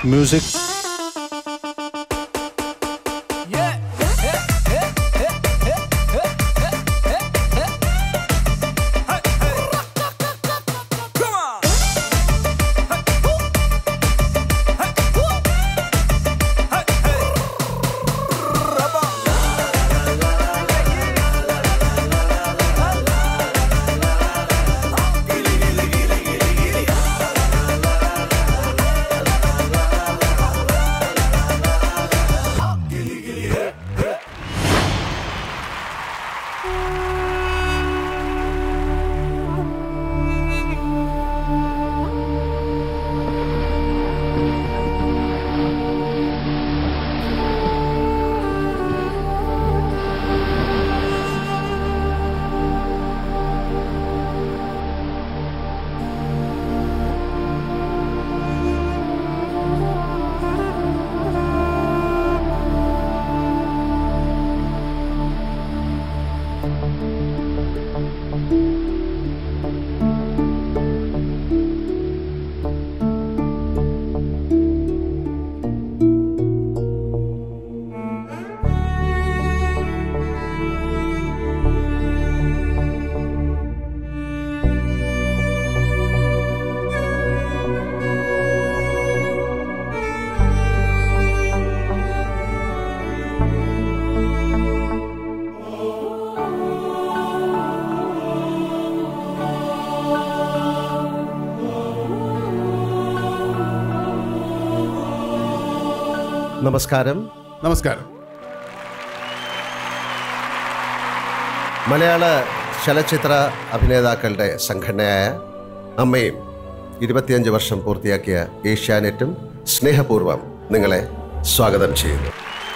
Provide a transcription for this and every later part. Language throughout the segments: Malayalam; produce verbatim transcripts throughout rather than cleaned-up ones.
music. നമസ്കാരം. നമസ്കാരം. മലയാള ചലച്ചിത്ര അഭിനേതാക്കളുടെ സംഘടനയായ അമ്മയും ഇരുപത്തിയഞ്ച് വർഷം പൂർത്തിയാക്കിയ ഏഷ്യാനെറ്റും സ്നേഹപൂർവ്വം നിങ്ങളെ സ്വാഗതം ചെയ്യുന്നു.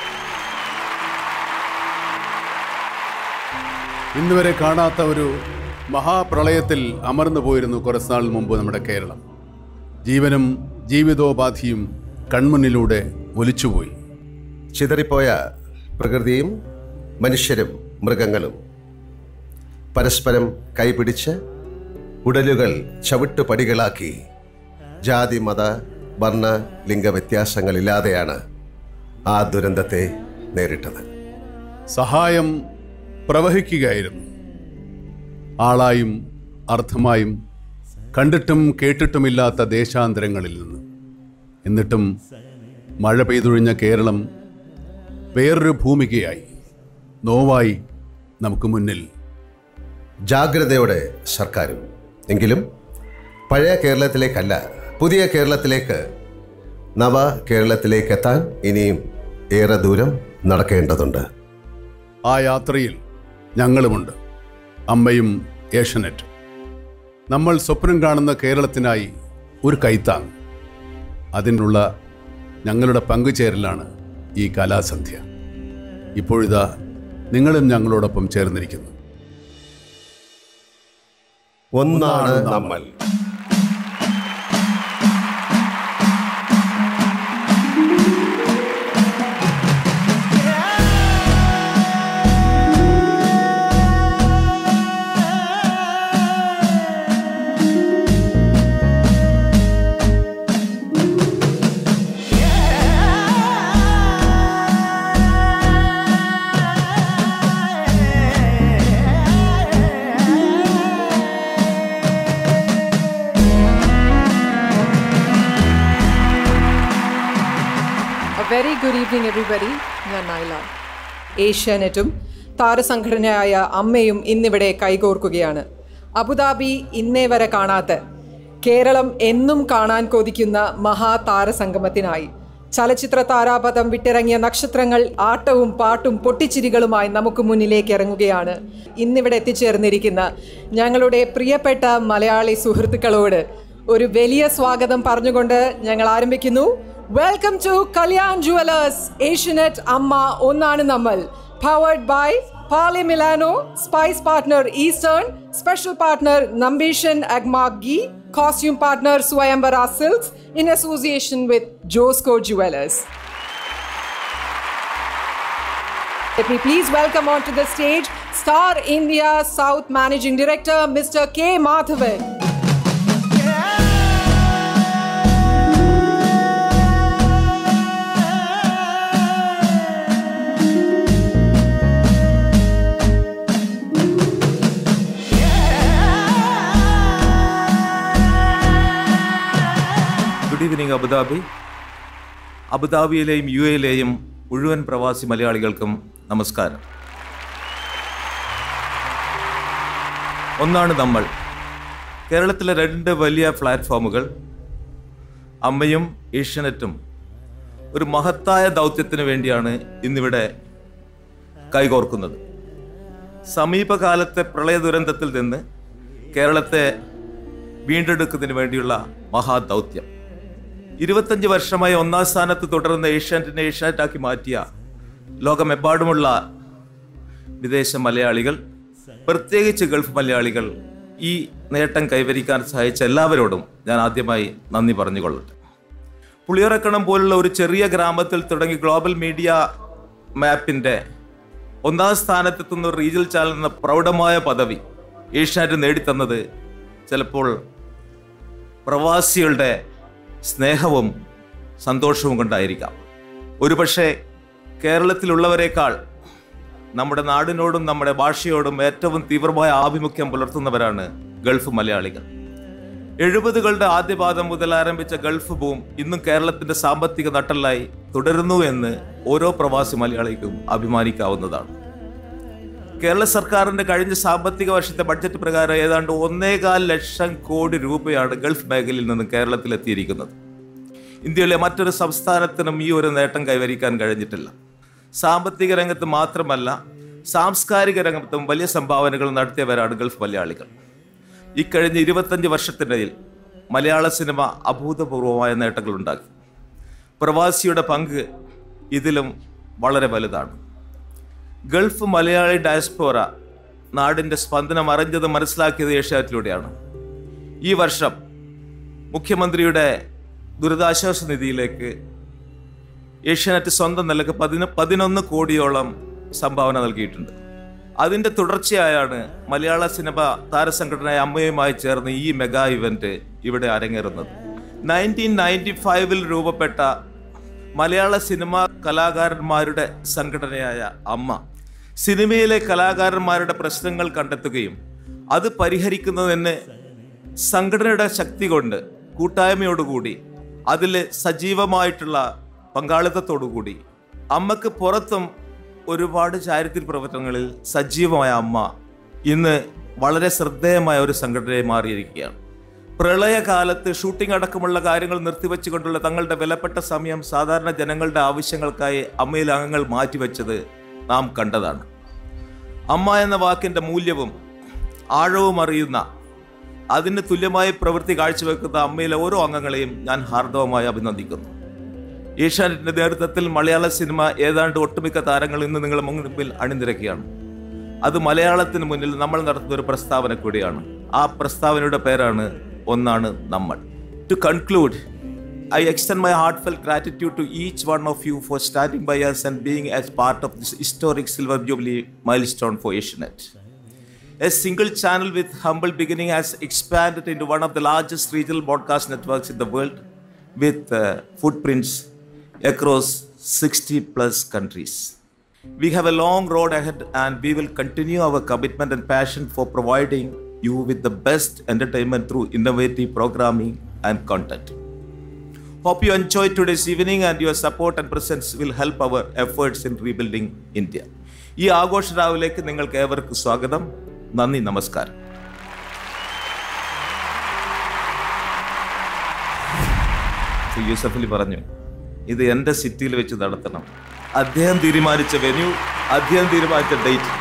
ഇന്നുവരെ കാണാത്ത ഒരു മഹാപ്രളയത്തിൽ അമർന്നു പോയിരുന്നു കുറച്ചുനാൾ മുമ്പ് നമ്മുടെ കേരളം. ജീവനും ജീവിതോപാധിയും കൺമുന്നിലൂടെ ഒലിച്ചുപോയി. ചിതറിപ്പോയ പ്രകൃതിയും മനുഷ്യരും മൃഗങ്ങളും പരസ്പരം കൈപിടിച്ച് ഉടലുകൾ ചവിട്ടുപടികളാക്കി ജാതി മത വർണ്ണ ലിംഗ വ്യത്യാസങ്ങളില്ലാതെയാണ് ആ ദുരന്തത്തെ നേരിട്ടത്. സഹായം പ്രവഹിക്കുകയായിരുന്നു. ആളായും അർത്ഥമായും കണ്ടിട്ടും കേട്ടിട്ടുമില്ലാത്ത ദേശാന്തരങ്ങളിൽ നിന്ന്. എന്നിട്ടും മഴ പെയ്തൊഴിഞ്ഞ കേരളം വേറൊരു ഭൂമികയായി, നോവായി നമുക്ക് മുന്നിൽ. ജാഗ്രതയോടെ സർക്കാരും. എങ്കിലും പഴയ കേരളത്തിലേക്കല്ല, പുതിയ കേരളത്തിലേക്ക്, നവ കേരളത്തിലേക്ക് എത്താൻ ഇനിയും ഏറെ ദൂരം നടക്കേണ്ടതുണ്ട്. ആ യാത്രയിൽ ഞങ്ങളുമുണ്ട്, അമ്മയും ഏഷ്യാനെറ്റും. നമ്മൾ സ്വപ്നം കാണുന്ന കേരളത്തിനായി ഒരു കൈത്താങ്. അതിനുള്ള ഞങ്ങളുടെ പങ്കുചേരലാണ് ഈ കലാസന്ധ്യ. ഇപ്പോഴിതാ നിങ്ങളും ഞങ്ങളോടൊപ്പം ചേർന്നിരിക്കുന്നു. ഒന്നാണ് നമ്മൾ. Very good evening everybody. ഞാൻ നൈല. ഏഷ്യാനെറ്റും താരസംഘടനയായ അമ്മയും ഇന്നിവിടെ കൈകോർക്കുകയാണ്. അബുദാബി ഇന്നേ വരെ കാണാത്ത, കേരളം എന്നും കാണാൻ കൊതിക്കുന്ന മഹാതാരസംഗമത്തിനായി ചലച്ചിത്ര താരാപഥം വിട്ടിറങ്ങിയ നക്ഷത്രങ്ങൾ ആട്ടവും പാട്ടും പൊട്ടിച്ചിരികളുമായി നമുക്ക് മുന്നിലേക്ക് ഇറങ്ങുകയാണ്. ഇന്നിവിടെ എത്തിച്ചേർന്നിരിക്കുന്ന ഞങ്ങളുടെ പ്രിയപ്പെട്ട മലയാളി സുഹൃത്തുക്കളോട് ഒരു വലിയ സ്വാഗതം പറഞ്ഞുകൊണ്ട് ഞങ്ങൾ ആരംഭിക്കുന്നു. Welcome to Kalyan Jewelers, Asianet Amma Onnanu Nammal, powered by Pali Milano, Spice Partner Eastern, Special Partner Nambishan Agmark Ghee, Costume Partner Swayambara Silks, in association with Josco Jewelers. Let me please welcome onto the stage Star India South Managing Director Mister K. Madhavan. Good evening Abu Dhabi. അബുദാബിയിലെയും യു എയിലെയും മുഴുവൻ പ്രവാസി മലയാളികൾക്കും നമസ്കാരം. ഒന്നാണ് നമ്മൾ. കേരളത്തിലെ രണ്ട് വലിയ പ്ലാറ്റ്ഫോമുകൾ അമ്മയും ഏഷ്യാനെറ്റും ഒരു മഹത്തായ ദൗത്യത്തിന് വേണ്ടിയാണ് ഇന്നിവിടെ കൈകോർക്കുന്നത്. സമീപകാലത്തെ പ്രളയ ദുരന്തത്തിൽ നിന്ന് കേരളത്തെ വീണ്ടെടുക്കുന്നതിന് വേണ്ടിയുള്ള മഹാദൗത്യം. ഇരുപത്തഞ്ച് വർഷമായി ഒന്നാം സ്ഥാനത്ത് തുടർന്ന ഏഷ്യാനെറ്റിനെ ഏഷ്യാനെറ്റാക്കി മാറ്റിയ ലോകമെമ്പാടുമുള്ള വിദേശ മലയാളികൾ, പ്രത്യേകിച്ച് ഗൾഫ് മലയാളികൾ, ഈ നേട്ടം കൈവരിക്കാൻ സഹായിച്ച എല്ലാവരോടും ഞാൻ ആദ്യമായി നന്ദി പറഞ്ഞുകൊള്ളട്ടെ. പുളിയറക്കണം പോലുള്ള ഒരു ചെറിയ ഗ്രാമത്തിൽ തുടങ്ങി ഗ്ലോബൽ മീഡിയ മാപ്പിൻ്റെ ഒന്നാം സ്ഥാനത്തെത്തുന്ന ഒരു റീജിയൽ ചാനൽ എന്ന പ്രൗഢമായ പദവി ഏഷ്യാനെറ്റ് നേടിത്തന്നത് ചിലപ്പോൾ പ്രവാസികളുടെ സ്നേഹവും സന്തോഷവും കൊണ്ടായിരിക്കാം. ഒരുപക്ഷെ കേരളത്തിലുള്ളവരെക്കാൾ നമ്മുടെ നാടിനോടും നമ്മുടെ ഭാഷയോടും ഏറ്റവും തീവ്രമായ ആഭിമുഖ്യം പുലർത്തുന്നവരാണ് ഗൾഫ് മലയാളികൾ. എഴുപതുകളുടെ ആദ്യപാദം മുതൽ ആരംഭിച്ച ഗൾഫ് ബൂം ഇന്നും കേരളത്തിന്റെ സാമ്പത്തിക നട്ടെല്ലായി തുടരുന്നു എന്ന് ഓരോ പ്രവാസി മലയാളിക്കും അഭിമാനിക്കാവുന്നതാണ്. കേരള സർക്കാരിന്റെ കഴിഞ്ഞ സാമ്പത്തിക വർഷത്തെ ബഡ്ജറ്റ് പ്രകാരം ഏതാണ്ട് ഒന്നേകാൽ ലക്ഷം കോടി രൂപയാണ് ഗൾഫ് മേഖലയിൽ നിന്ന് കേരളത്തിലെത്തിയിരിക്കുന്നത്. ഇന്ത്യയിലെ മറ്റൊരു സംസ്ഥാനത്തിനും ഈ ഒരു നേട്ടം കൈവരിക്കാൻ കഴിഞ്ഞിട്ടില്ല. സാമ്പത്തിക രംഗത്ത് മാത്രമല്ല, സാംസ്കാരിക രംഗത്തും വലിയ സംഭാവനകൾ നടത്തിയവരാണ് ഗൾഫ് മലയാളികൾ. ഇക്കഴിഞ്ഞ ഇരുപത്തഞ്ച് വർഷത്തിനിടയിൽ മലയാള സിനിമ അഭൂതപൂർവമായ നേട്ടങ്ങൾ ഉണ്ടാക്കി. പ്രവാസിയുടെ പങ്ക് ഇതിലും വളരെ വലുതാണ്. ഗൾഫ് മലയാളി ഡയസ്പോറ നാടിൻ്റെ സ്പന്ദനം അറിഞ്ഞത് മനസ്സിലാക്കിയത് ഏഷ്യാനെറ്റിലൂടെയാണ്. ഈ വർഷം മുഖ്യമന്ത്രിയുടെ ദുരിതാശ്വാസ നിധിയിലേക്ക് ഏഷ്യാനെറ്റ് സ്വന്തം നിലക്ക് പതിന പതിനൊന്ന് കോടിയോളം സംഭാവന നൽകിയിട്ടുണ്ട്. അതിൻ്റെ തുടർച്ചയായാണ് മലയാള സിനിമ താരസംഘടനയായ അമ്മയുമായി ചേർന്ന് ഈ മെഗാ ഇവന്റ് ഇവിടെ അരങ്ങേറുന്നത്. നയൻറ്റീൻ നയൻറ്റി ഫൈവിൽ രൂപപ്പെട്ട മലയാള സിനിമ കലാകാരന്മാരുടെ സംഘടനയായ അമ്മ സിനിമയിലെ കലാകാരന്മാരുടെ പ്രശ്നങ്ങൾ കണ്ടെത്തുകയും അത് പരിഹരിക്കുന്നതിന് സംഘടനയുടെ ശക്തി കൊണ്ട്, കൂട്ടായ്മയോടുകൂടി, അതിൽ സജീവമായിട്ടുള്ള പങ്കാളിത്തത്തോടുകൂടി അമ്മക്ക് പുറത്തും ഒരുപാട് ചാരിറ്റി പ്രവർത്തനങ്ങളിൽ സജീവമായ അമ്മ ഇന്ന് വളരെ ശ്രദ്ധേയമായ ഒരു സംഘടനയായി മാറിയിരിക്കുകയാണ്. പ്രളയകാലത്ത് ഷൂട്ടിംഗ് അടക്കമുള്ള കാര്യങ്ങൾ നിർത്തിവെച്ചുകൊണ്ടുള്ള തങ്ങളുടെ വിലപ്പെട്ട സമയം സാധാരണ ജനങ്ങളുടെ ആവശ്യങ്ങൾക്കായി അമ്മയിലെ അംഗങ്ങൾ മാറ്റിവെച്ചത് നാം കണ്ടതാണ്. അമ്മ എന്ന വാക്കിൻ്റെ മൂല്യവും ആഴവും അറിയുന്ന, അതിന് തുല്യമായി പ്രവൃത്തി കാഴ്ചവെക്കുന്ന അമ്മയിലെ ഓരോ അംഗങ്ങളെയും ഞാൻ ഹാർദവമായി അഭിനന്ദിക്കുന്നു. ഏഷ്യാനെറ്റിന്റെ നേതൃത്വത്തിൽ മലയാള സിനിമ ഏതാണ്ട് ഒട്ടുമിക്ക താരങ്ങൾ ഇന്ന് നിങ്ങളുടെ മുൻപിൽ അണിനിരക്കുകയാണ്. അത് മലയാളത്തിന് മുന്നിൽ നമ്മൾ നടത്തുന്ന ഒരു പ്രസ്താവന കൂടിയാണ്. ആ പ്രസ്താവനയുടെ പേരാണ് ഒന്നാണ് നമ്മൾ. To conclude, I extend my heartfelt gratitude to each one of you for standing by us and being as part of this historic Silver Jubilee milestone for Asianet. A single channel with humble beginning has expanded into one of the largest regional broadcast networks in the world, with uh, footprints across sixty plus countries. We have a long road ahead and we will continue our commitment and passion for providing you with the best entertainment through innovative programming and content. Hope you enjoyed today's evening and your support and presence will help our efforts in rebuilding India. ഈ ആഘോഷ രാവിലേക്ക് നിങ്ങൾക്ക് ഏവർക്കും സ്വാഗതം. നന്ദി, നമസ്കാരം. യൂസഫ് അലി പറഞ്ഞു, ഇത് എൻ്റെ സിറ്റിയിൽ വെച്ച് നടത്തണം. അദ്ദേഹം തീരുമാനിച്ച വെന്യൂ, അദ്ദേഹം തീരുമാനിച്ച ഡേറ്റ്.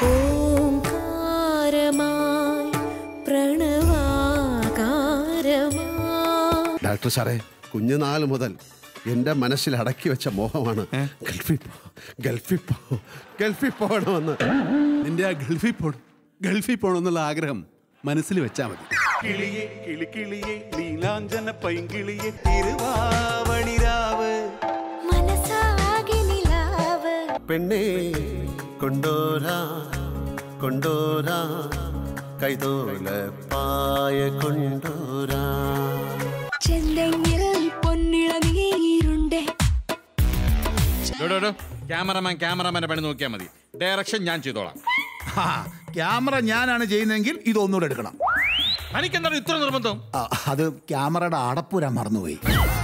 ഡോക്ടർ സാറേ, കുഞ്ഞുനാൾ മുതൽ എൻ്റെ മനസ്സിൽ അടക്കി വെച്ച മോഹമാണ് ഗൾഫിൽ പോ ഗൾഫിൽ പോ ഗൾഫിൽ പോകണമെന്ന്. നിന്റെ ആ ഗൾഫിൽ പോണം ഗൾഫിൽ പോകണമെന്നുള്ള ആഗ്രഹം മനസ്സിൽ വെച്ചാൽ മതി. കിളിയെ കിളി കിളിയെ നീലാഞ്ചന പൈങ്കിളിയെ തിരുവാവണിരാവ് മനസാകെ നിലാവ് പെണ്ണേ കൊണ്ടോരാ കൊണ്ടോരാ കൈതോല പായ കൊണ്ടോരാ ചെന്തെങ്ങിൽ പൊന്നിളനീരുണ്ടേ. ക്യാമറമാൻ ക്യാമറമാന്റെ പണി നോക്കിയാൽ മതി. ഡയറക്ഷൻ ഞാൻ ചെയ്തോളാം. ക്യാമറ ഞാനാണ് ചെയ്യുന്നതെങ്കിൽ ഇതൊന്നുകൂടെ എടുക്കണം. എനിക്കെന്താണ് ഇത്ര നിർബന്ധം? അത് ക്യാമറയുടെ അടപ്പുരാൻ മറന്നുപോയി.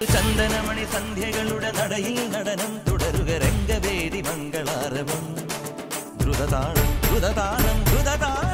ചന്ദനമണി സന്ധ്യകളുടെ നടയിൽ നടനം തുടരുക രംഗവേദി മംഗളാരവം ദ്രുതതാളം ദ്രുതതാളം ദ്രുതതാളം.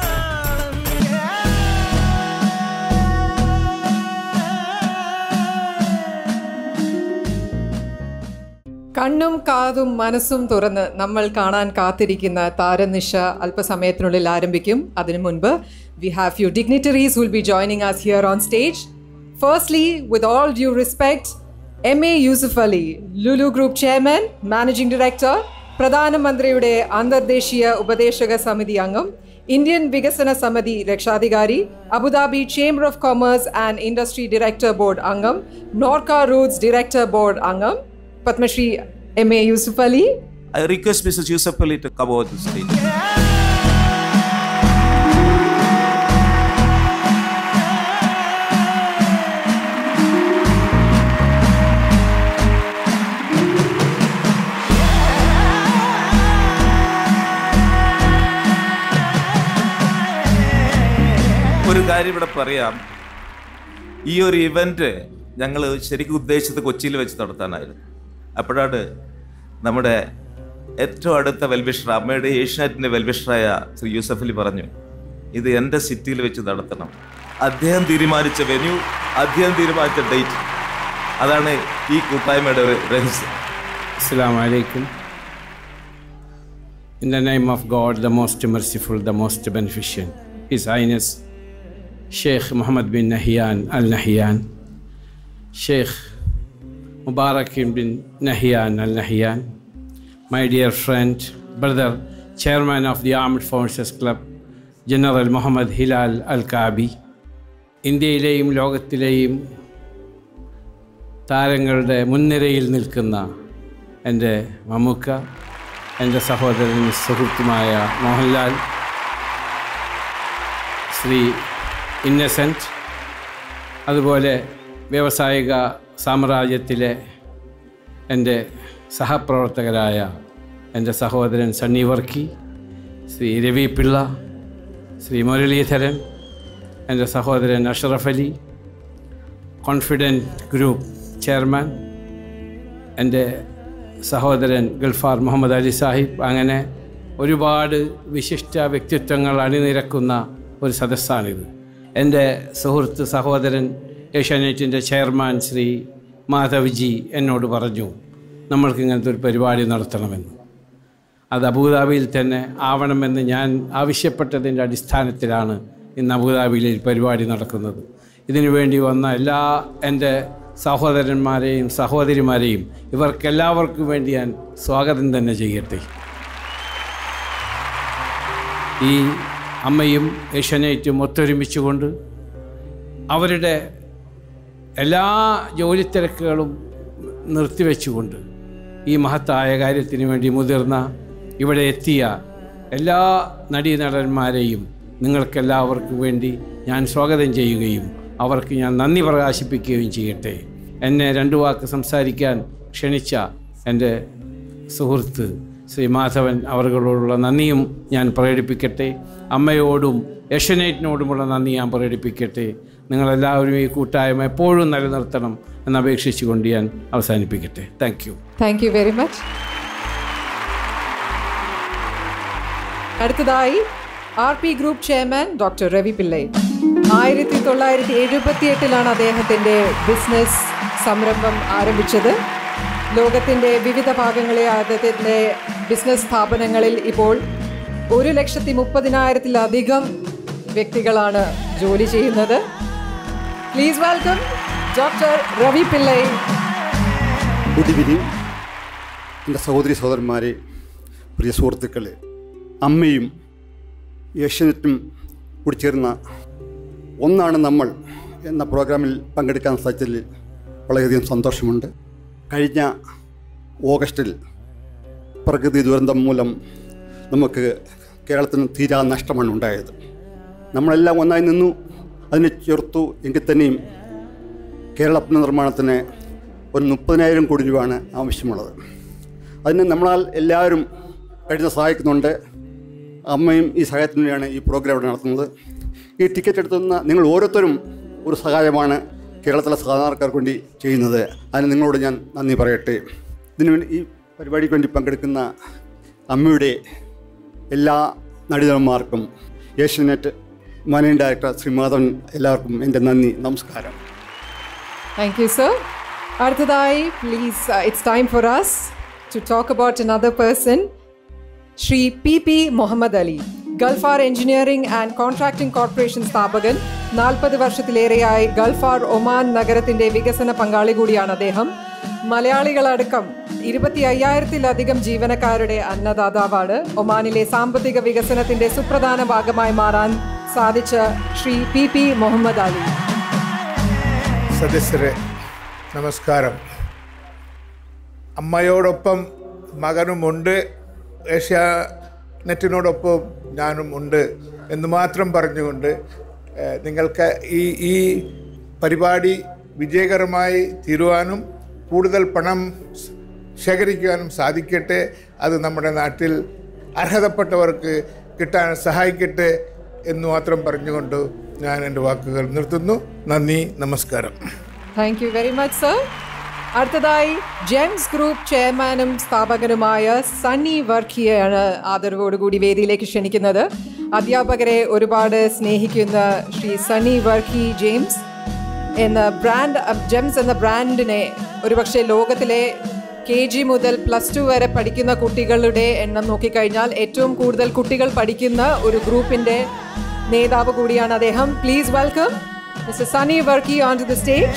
കണ്ണും കാതും മനസ്സും തുറന്ന് നമ്മൾ കാണാൻ കാത്തിരിക്കുന്ന താരനിശ അല്പസമയത്തിനുള്ളിൽ ആരംഭിക്കും. അതിനു മുൻപ് we have few dignitaries will be joining us here on stage. Firstly, with all due respect, M A Yusuf Ali, Lulu Group Chairman, Managing Director, പ്രധാനമന്ത്രിയുടെ അന്തർദേശീയ ഉപദേശക സമിതി അംഗം, ഇന്ത്യൻ വികസന സമിതി രക്ഷാധികാരി, Abu Dhabi chamber of commerce and industry director board അംഗം, നോർക്ക റൂട്ട്സ് ഡയറക്ടർ ബോർഡ് അംഗം, Padma Shri M A Yusuf Ali. I request Missus Yusuf Ali to come over the stage. ഒരു കാര്യം ഇവിടെ പറയാം. ഈ ഒരു ഇവന്റ് ഞങ്ങൾ ശരിക്കും ഉദ്ദേശിച്ചത് കൊച്ചിയിൽ വെച്ച് നടത്താനായിരുന്നു. അപ്പോഴാണ് നമ്മുടെ ഏറ്റവും അടുത്ത വെൽവിഷർ, അമ്മയുടെ ഏഷ്യാനെറ്റിൻ്റെ വെൽവിഷറായ ശ്രീ യൂസഫ് അലി പറഞ്ഞു, ഇത് എൻ്റെ സിറ്റിയിൽ വെച്ച് നടത്തണം. അദ്ദേഹം തീരുമാനിച്ച വെന്യൂ, അദ്ദേഹം തീരുമാനിച്ച ഡേറ്റ്, അതാണ് ഈ കൂട്ടായ്മയുടെ ഒരു രഹസ്യം. Assalamu alaikum. In the name of God, the most merciful, the most beneficent, His Highness Sheikh Muhammad bin Nahyan Al Nahyan, Sheikh Mubarak bin Nahyan Al Nahyan, my dear friend, brother, Chairman of the Armed Forces Club, General Muhammad Hilal Al Kaabi, ഇന്ത്യയിലെയും ലോകത്തിലെയും താരങ്ങളുടെ മുൻനിരയിൽ നിൽക്കുന്ന എൻ്റെ മമ്മൂക്ക, എൻ്റെ സഹോദരൻ സുഹൃത്തുമായ മോഹൻലാൽ, ശ്രീ ഇന്നസെൻറ്റ്, അതുപോലെ വ്യാവസായിക സാമ്രാജ്യത്തിലെ എൻ്റെ സഹപ്രവർത്തകരായ എൻ്റെ സഹോദരൻ സണ്ണി വർക്കി, ശ്രീ രവി പിള്ള, ശ്രീ മുരളീധരൻ, എൻ്റെ സഹോദരൻ Ashraf Ali, confident group chairman, എൻ്റെ സഹോദരൻ ഗൾഫാർ മുഹമ്മദ് അലി സാഹിബ്, അങ്ങനെ ഒരുപാട് വിശിഷ്ട വ്യക്തിത്വങ്ങൾ അണിനിരക്കുന്ന ഒരു സദസ്സാണിത്. എൻ്റെ സുഹൃത്ത് സഹോദരൻ ഏഷ്യാനെറ്റിൻ്റെ ചെയർമാൻ ശ്രീ മാധവ്ജി എന്നോട് പറഞ്ഞു, നമ്മൾക്ക് ഇങ്ങനത്തെ ഒരു പരിപാടി നടത്തണമെന്ന്. അത് അബുദാബിയിൽ തന്നെ ആവണമെന്ന് ഞാൻ ആവശ്യപ്പെട്ടതിൻ്റെ അടിസ്ഥാനത്തിലാണ് ഇന്ന് അബുദാബിയിൽ ഈ പരിപാടി നടക്കുന്നത്. ഇതിനു വേണ്ടി വന്ന എല്ലാ എൻ്റെ സഹോദരന്മാരെയും സഹോദരിമാരെയും ഇവർക്കെല്ലാവർക്കും വേണ്ടി ഞാൻ സ്വാഗതം തന്നെ ചെയ്യട്ടെ. ഈ അമ്മയും ഏഷ്യാനെറ്റും ഒത്തൊരുമിച്ചുകൊണ്ട് അവരുടെ എല്ലാ ജോലി തിരക്കുകളും നിർത്തിവെച്ചുകൊണ്ട് ഈ മഹത്തായ കാര്യത്തിന് വേണ്ടി മുതിർന്ന ഇവിടെ എത്തിയ എല്ലാ നടീനടന്മാരെയും നിങ്ങൾക്കെല്ലാവർക്കും വേണ്ടി ഞാൻ സ്വാഗതം ചെയ്യുകയും അവർക്ക് ഞാൻ നന്ദി പ്രകാശിപ്പിക്കുകയും ചെയ്യട്ടെ. എന്നെ രണ്ടു വാക്ക് സംസാരിക്കാൻ ക്ഷണിച്ച എൻ്റെ സുഹൃത്ത് ശ്രീ മാധവൻ അവരോടുള്ള നന്ദിയും ഞാൻ പ്രകടിപ്പിക്കട്ടെ. അമ്മയോടും ഏഷ്യാനെറ്റിനോടുമുള്ള നന്ദി ഞാൻ പ്രകടിപ്പിക്കട്ടെ. നിങ്ങളെല്ലാവരും ഈ കൂട്ടായ്മ എപ്പോഴും നിലനിർത്തണം എന്നപേക്ഷിച്ചുകൊണ്ട് ഞാൻ അവസാനിപ്പിക്കട്ടെ. Thank you. Thank you very much. അടുത്തതായി R P group chairman doctor Ravi Pillai. ആയിരത്തി തൊള്ളായിരത്തി എഴുപത്തി എട്ടിലാണ് അദ്ദേഹത്തിൻ്റെ ബിസിനസ് സംരംഭം ആരംഭിച്ചത്. ലോകത്തിൻ്റെ വിവിധ ഭാഗങ്ങളെ അദ്ദേഹത്തിൻ്റെ ബിസിനസ് സ്ഥാപനങ്ങളിൽ ഇപ്പോൾ ഒരു ലക്ഷത്തി മുപ്പതിനായിരത്തിലധികം വ്യക്തികളാണ് ജോലി ചെയ്യുന്നത്. Please welcome doctor Ravi Pillai. Good evening എൻ്റെ സഹോദരി സഹോദരന്മാരെ, പ്രിയ സുഹൃത്തുക്കളെ, അമ്മയും ഏഷ്യാനെറ്റും കൂടി ചേർന്ന ഒന്നാണ് നമ്മൾ എന്ന പ്രോഗ്രാമിൽ പങ്കെടുക്കാൻ സാധിച്ചതിൽ വളരെയധികം സന്തോഷമുണ്ട്. കഴിഞ്ഞ ഓഗസ്റ്റിൽ പ്രകൃതി ദുരന്തം മൂലം നമുക്ക് കേരളത്തിന് തീരാ നഷ്ടമാണ് ഉണ്ടായത്. നമ്മളെല്ലാം ഒന്നായി നിന്നു, അതിനെ ചെറുത്തു. എങ്കിൽ തന്നെയും കേരള പുനർനിർമ്മാണത്തിന് ഒരു മുപ്പതിനായിരം കോടി രൂപയാണ് ആവശ്യമുള്ളത്. അതിന് നമ്മളാൽ എല്ലാവരും കഴിഞ്ഞ സഹായിക്കുന്നുണ്ട്. അമ്മയും ഈ സഹായത്തിന് വേണ്ടിയാണ് ഈ പ്രോഗ്രാം ഇവിടെ നടത്തുന്നത്. ഈ ടിക്കറ്റ് എടുത്തുന്ന നിങ്ങൾ ഓരോരുത്തരും ഒരു സഹായമാണ് കേരളത്തിലെ സാധാരണക്കാർക്ക് വേണ്ടി ചെയ്യുന്നത്. അതിന് നിങ്ങളോട് ഞാൻ നന്ദി പറയട്ടെ. ഇതിനു വേണ്ടി ഈ പരിപാടിക്ക് വേണ്ടി പങ്കെടുക്കുന്ന അമ്മയുടെ എല്ലാ നടിതന്മാർക്കും ഏഷ്യാനെറ്റ് മാനേജിംഗ് ഡയറക്ടർ ശ്രീ മാധവൻ എല്ലാവർക്കും എൻ്റെ നന്ദി, നമസ്കാരം. Thank you, sir. അടുത്തതായി please, uh, it's time for us to talk about another person. Shri P P Muhammad Ali, Gulfar engineering and contracting corporation സ്ഥാപകൻ. നാൽപ്പത് വർഷത്തിലേറെയായി ഗൾഫാർ ഒമാൻ നഗരത്തിൻ്റെ വികസന പങ്കാളി കൂടിയാണ് അദ്ദേഹം. മലയാളികളടക്കം ഇരുപത്തി അയ്യായിരത്തിലധികം ജീവനക്കാരുടെ അന്നദാതാവാണ്. ഒമാനിലെ സാമ്പത്തിക വികസനത്തിൻ്റെ സുപ്രധാന ഭാഗമായി മാറാൻ സാധിച്ച ശ്രീ പി പി മുഹമ്മദ് അലി. സദസ്യരെ നമസ്കാരം. അമ്മയോടൊപ്പം മകനുമുണ്ട്, ഏഷ്യാനെറ്റിനോടൊപ്പം ഞാനും ഉണ്ട് എന്ന് മാത്രം പറഞ്ഞുകൊണ്ട് നിങ്ങൾക്ക് ഈ ഈ പരിപാടി വിജയകരമായി തീരുവാനും കൂടുതൽ പണം ശേഖരിക്കുവാനും സാധിക്കട്ടെ. അത് നമ്മുടെ നാട്ടിൽ അർഹതപ്പെട്ടവർക്ക് കിട്ടാൻ സഹായിക്കട്ടെ എന്ന് മാത്രം പറഞ്ഞുകൊണ്ട് ഞാൻ എൻ്റെ വാക്കുകൾ നിർത്തുന്നു. നന്ദി, നമസ്കാരം. Thank you very much sir. അടുത്തതായി ജെംസ് ഗ്രൂപ്പ് ചെയർമാനും സ്ഥാപകനുമായ സണ്ണി വർക്കിയെയാണ് ആദരവോടുകൂടി വേദിയിലേക്ക് ക്ഷണിക്കുന്നത്. അധ്യാപകരെ ഒരുപാട് സ്നേഹിക്കുന്ന ശ്രീ സണ്ണി വർക്കി ജെയിംസ് എന്ന ബ്രാൻഡ്, ജെംസ് എന്ന ബ്രാൻഡിനെ ഒരുപക്ഷെ ലോകത്തിലെ കെ ജി മുതൽ പ്ലസ് ടു വരെ പഠിക്കുന്ന കുട്ടികളുടെ എണ്ണം നോക്കിക്കഴിഞ്ഞാൽ ഏറ്റവും കൂടുതൽ കുട്ടികൾ പഠിക്കുന്ന ഒരു ഗ്രൂപ്പിൻ്റെ നേതാവ് കൂടിയാണ് അദ്ദേഹം. Please welcome mister Sunny Varkey on to the stage.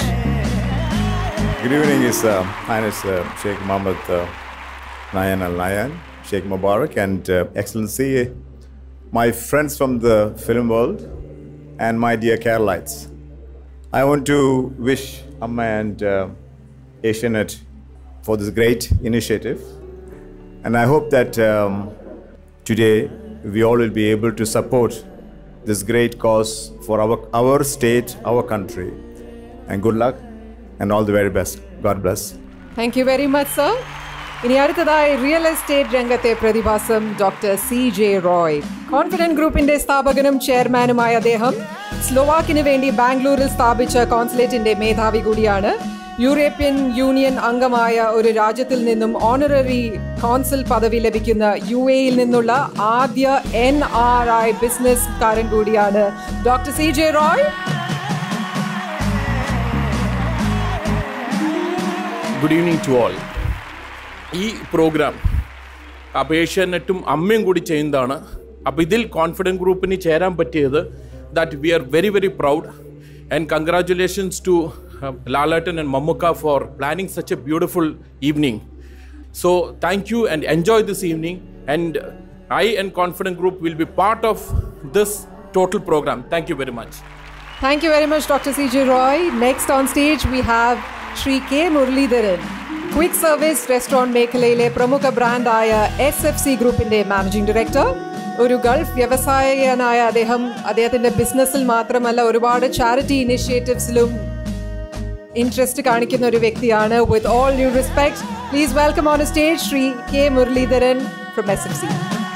Good evening, His uh, Highness uh, Sheikh Mohammed uh, Nayan Al Nayan, Sheikh Mubarak, and uh, Excellency, my friends from the film world, and my dear Keralites. I want to wish Amma and uh, Asianet for this great initiative, and I hope that um, today we all will be able to support this great cause for our, our state, our country, and good luck. And all the very best. God bless. Thank you very much, sir. ഇനി അടുത്തതായി റിയൽ എസ്റ്റേറ്റ് രംഗത്തെ പ്രതിഭാസം doctor C J Roy. Confident ഗ്രൂപ്പിന്റെ സ്ഥാപകനും ചെയർമാനുമായ അദ്ദേഹം സ്ലോവാക്കിന് വേണ്ടി ബാംഗ്ലൂരിൽ സ്ഥാപിച്ച കോൺസുലേറ്റിന്റെ മേധാവി കൂടിയാണ്. യൂറോപ്യൻ യൂണിയൻ അംഗമായ ഒരു രാജ്യത്തിൽ നിന്നും ഓണററി കോൺസുൽ പദവി ലഭിക്കുന്ന യു എയിൽ നിന്നുള്ള ആദ്യ എൻ ആർ ഐ ബിസിനസ്സുകാരൻ കൂടിയാണ് doctor C J Roy. Good evening to all. ഈ പ്രോഗ്രാം അപ്പോൾ ഏഷ്യാനെറ്റും അമ്മയും കൂടി ചെയ്യുന്നതാണ്. അപ്പോൾ ഇതിൽ കോൺഫിഡൻറ്റ് ഗ്രൂപ്പിന് ചേരാൻ പറ്റിയത് that we are very very proud and congratulations to Lalettan and Mammukka for planning such a beautiful evening. So thank you and enjoy this evening and I and confident group will be part of this total program. Thank you very much. Thank you very much, Doctor C J Roy. Next on stage we have Shri K Muralidharan, quick service restaurant മേഖലയിലെ പ്രമുഖ ബ്രാൻഡായ എസ് എഫ് സി ഗ്രൂപ്പിൻ്റെ മാനേജിംഗ് ഡയറക്ടർ. ഒരു ഗൾഫ് വ്യവസായകനായ അദ്ദേഹം അദ്ദേഹത്തിൻ്റെ ബിസിനസ്സിൽ മാത്രമല്ല ഒരുപാട് ചാരിറ്റി ഇനിഷ്യേറ്റീവ്സിലും ഇൻട്രസ്റ്റ് കാണിക്കുന്ന ഒരു വ്യക്തിയാണ്. With all due respect, please welcome on stage Shri K Muralidharan from S F C.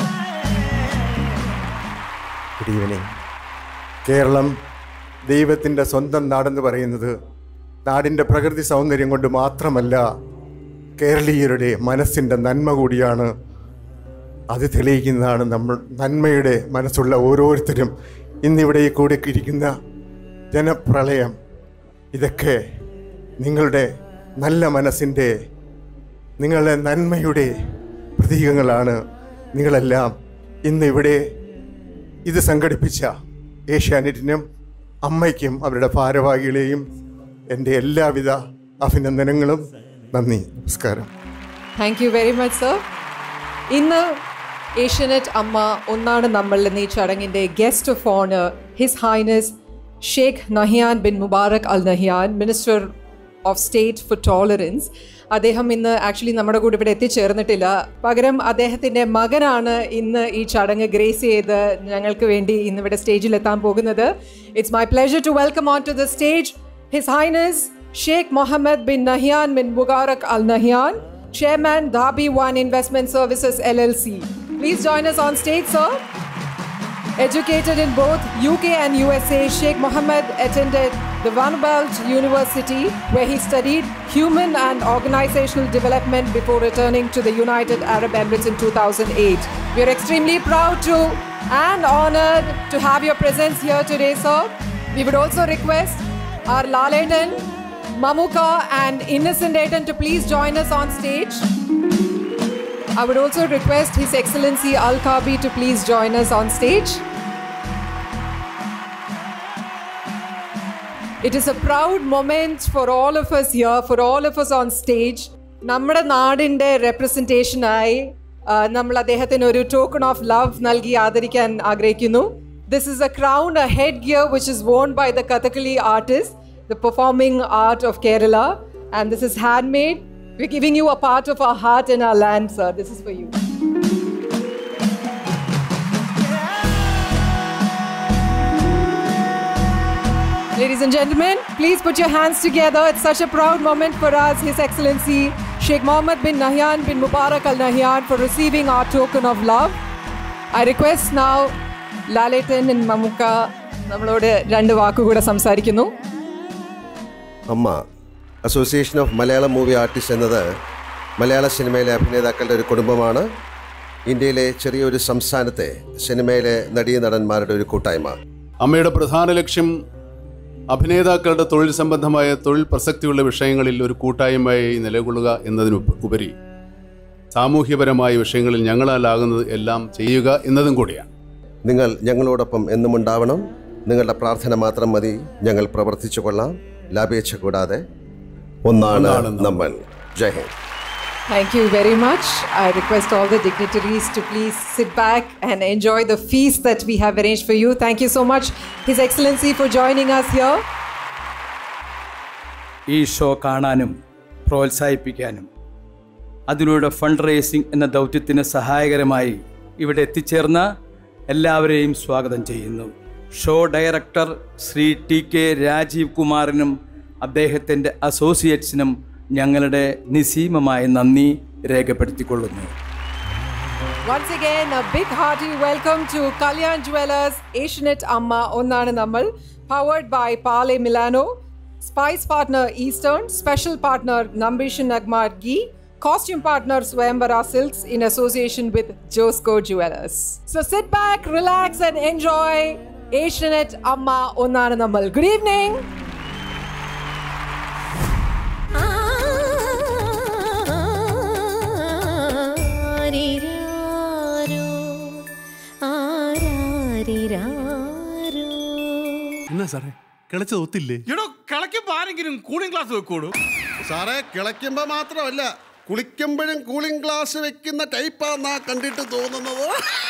Good evening. Keralam ദൈവത്തിൻ്റെ സ്വന്തം നാടെന്ന് പറയുന്നത് നാടിൻ്റെ പ്രകൃതി സൗന്ദര്യം കൊണ്ട് മാത്രമല്ല, കേരളീയരുടെ മനസ്സിൻ്റെ നന്മ കൂടിയാണ്. അത് തെളിയിക്കുന്നതാണ് നമ്മൾ നന്മയുടെ മനസ്സുള്ള ഓരോരുത്തരും ഇന്നിവിടെ കൂടെ ഇരിക്കുന്ന ജനപ്രളയം. ഇതൊക്കെ നിങ്ങളുടെ നല്ല മനസ്സിൻ്റെ, നിങ്ങളുടെ നന്മയുടെ പ്രതീകങ്ങളാണ്. നിങ്ങളെല്ലാം ഇന്നിവിടെ ഇത് സംഘടിപ്പിച്ച ഏഷ്യാനെറ്റിനും അമ്മയ്ക്കും അവരുടെ ഭാരവാഹികളെയും എൻ്റെ എല്ലാവിധ അഭിനന്ദനങ്ങളും. നന്ദി, നമസ്കാരം. Thank you very much sir. ഇന്ന് ഏഷ്യാനെറ്റ് അമ്മ ഒന്നാണ് നമ്മൾ ഇന്ന് ഈ ചടങ്ങിൻ്റെ guest of honour his highness Sheikh Nahyan bin Mubarak Al Nahyan, minister of state for tolerance. അദ്ദേഹം ഇന്ന് ആക്ച്വലി നമ്മുടെ കൂടെ ഇവിടെ എത്തിച്ചേർന്നിട്ടില്ല. പകരം അദ്ദേഹത്തിൻ്റെ മകനാണ് ഇന്ന് ഈ ചടങ്ങ് ഗ്രേസ് ചെയ്ത് ഞങ്ങൾക്ക് വേണ്ടി ഇന്നിവിടെ സ്റ്റേജിൽ എത്താൻ പോകുന്നത്. It's my pleasure to welcome on to the stage his highness Sheikh Mohammed bin Nahyan bin Mubarak Al Nahyan, Chairman Dhabi One Investment Services L L C. Please join us on stage, sir. Educated in both U K and U S A, Sheikh Mohammed attended the Vanderbilt University, where he studied human and organizational development before returning to the United Arab Emirates in two thousand eight. We are extremely proud to and honored to have your presence here today, sir. We would also request our Laletan, Mamuka and Innocent Etan to please join us on stage. I would also request His Excellency Al-Kabi to please join us on stage. It is a proud moment for all of us here, for all of us on stage. നമ്മുടെ നാടിൻ്റെ റെപ്രസെൻറ്റേഷനായി നമ്മൾ അദ്ദേഹത്തിന് ഒരു ടോക്കൺ ഓഫ് ലവ് നൽകി ആദരിക്കാൻ ആഗ്രഹിക്കുന്നു. This is a crown, a headgear which is worn by the Kathakali artist, the performing art of Kerala, and this is handmade. We're giving you a part of our heart and our land, sir. This is for you. Ladies and gentlemen, please put your hands together. It's such a proud moment for us, His Excellency Sheikh Mohammed bin Nahyan bin Mubarak Al Nahyan, for receiving our token of love. I request now Laletan and Mamuka നമ്മളോട് രണ്ട് വാക്കുകൂടെ സംസാരിക്കുന്നു. Amma association of Malayalam movie artist എന്നത് മലയാള സിനിമയിലെ അഭിനേതാക്കളുടെ ഒരു കുടുംബമാണ്. ഇന്ത്യയിലെ ചെറിയൊരു സംസ്ഥാനത്തെ സിനിമയിലെ നടീനടന്മാരുടെ ഒരു കൂട്ടായ്മ. അമ്മയുടെ പ്രധാന ലക്ഷ്യം അഭിനേതാക്കളുടെ തൊഴിൽ സംബന്ധമായ തൊഴിൽ പ്രസക്തിയുള്ള വിഷയങ്ങളിൽ ഒരു കൂട്ടായ്മയായി നിലകൊള്ളുക എന്നതിനുപരി സാമൂഹ്യപരമായ വിഷയങ്ങളിൽ ഞങ്ങളാലാകുന്നത് എല്ലാം ചെയ്യുക എന്നതും കൂടിയാണ്. നിങ്ങൾ ഞങ്ങളോടൊപ്പം എന്നും ഉണ്ടാവണം. നിങ്ങളുടെ പ്രാർത്ഥന മാത്രം മതി. ഞങ്ങൾ പ്രവർത്തിച്ചു കൊള്ളാം, ലാഭേച്ഛ കൂടാതെ. ഒന്നാണ് നമ്മൾ. Jai Hind. Thank you very much. I request all the dignitaries to please sit back and enjoy the feast that we have arranged for you. Thank you so much, His Excellency, for joining us here. ഈ ഷോ കാണാനും പ്രോത്സാഹിപ്പിക്കാനും അതിലൂടെ ഫണ്ട് റേസിംഗ് എന്ന ദൗത്യത്തിന് സഹായകരമായി ഇവിടെ എത്തിച്ചേർന്ന എല്ലാവരെയും സ്വാഗതം ചെയ്യുന്നു. Show director Shri T K Rajeev കുമാറിനും അദ്ദേഹത്തിൻ്റെ അസോസിയേറ്റ്സിനും ഞങ്ങളുടെ നിസ്സീമമായ നന്ദി രേഖപ്പെടുത്തിക്കൊള്ളുന്നു. Once again, a big hearty welcome to Kalyan Jewelers Asianet Amma Onnanu Nammal, powered by Pale Milano, Spice Partner Eastern, Special Partner Nambishan Nagmar Ghee, Costume Partner Swayambara Silks in association with Josco Jewelers. So sit back, relax and enjoy Asianet Amma Onnanu Nammal. Good evening. എന്നാ സാറേ കിളച്ചത് ഒത്തില്ലേ? എടോ കിളയ്ക്കുമ്പോ ആരെങ്കിലും കൂളിംഗ് ഗ്ലാസ് വെക്കൂടൂ. സാറേ കിളയ്ക്കുമ്പോ മാത്രമല്ല, കുളിക്കുമ്പോഴും കൂളിംഗ് ഗ്ലാസ് വെക്കുന്ന ടൈപ്പാന്നാ കണ്ടിട്ട് തോന്നുന്നത്.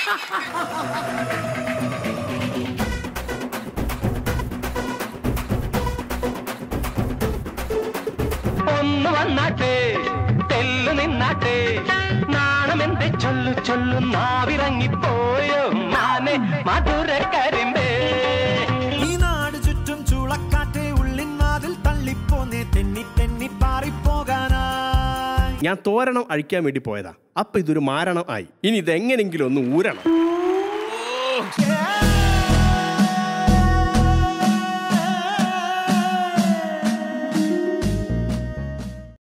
ഒന്ന് വന്നാട്ടെ തെല്ലു നിന്നാട്ടെ നാണമെന്ത് ചൊല്ലു ചൊല്ലു നാവിറങ്ങിപ്പോയോ മാനെ മധുര കരിമ്പേ. ഈ നാട് ചുറ്റും ചൂളക്കാറ്റ് ഉള്ളിൻ വാതിൽ തള്ളിപ്പോന്നേ തെന്നി തെന്നി പാറിപ്പോകാനായി. ഞാൻ തോരണം അഴിക്കാൻ വേണ്ടി പോയതാ, അപ്പൊ ഇതൊരു മാരണം ആയി. ഇനി ഇതെങ്ങനെങ്കിലും ഒന്ന് ഊരണം.